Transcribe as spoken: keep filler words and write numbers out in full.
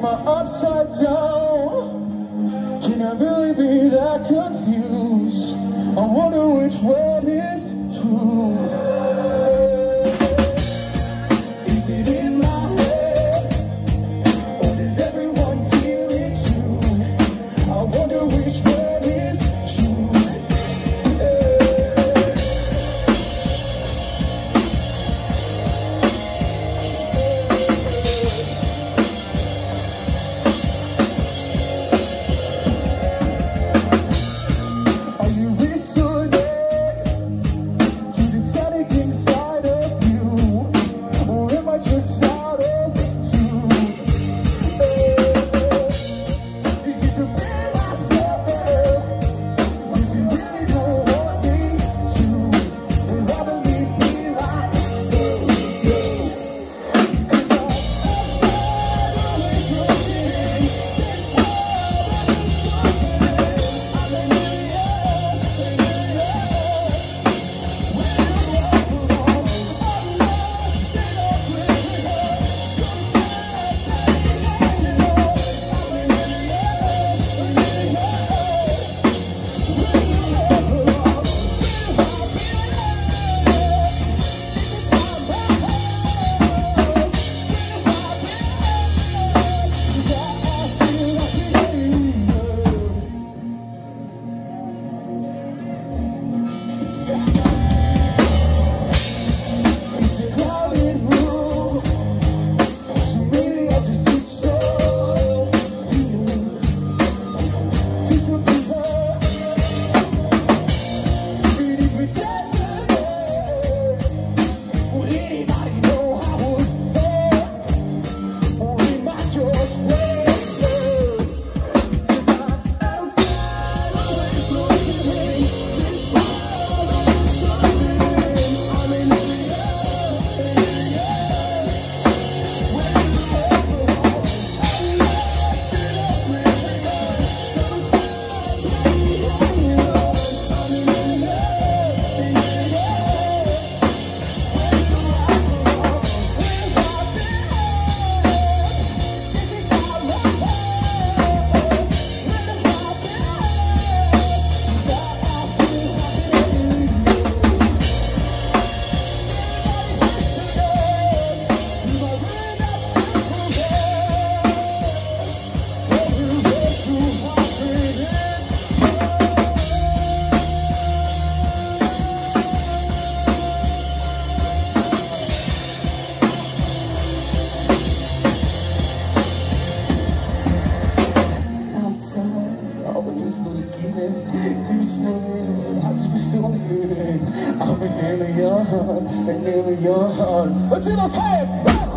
I upside down? Can I really be that confused? I wonder which one is true. Is it in my head, or does everyone feel it too? I wonder which one is true. Are you listening to the static inside of you, or am I just out of tune? If you could be myself, would you really don't want me to? Would rather leave me like you, you. Cause I'm always looking this world I'm in I'm an alien, an alien. What's in those heads?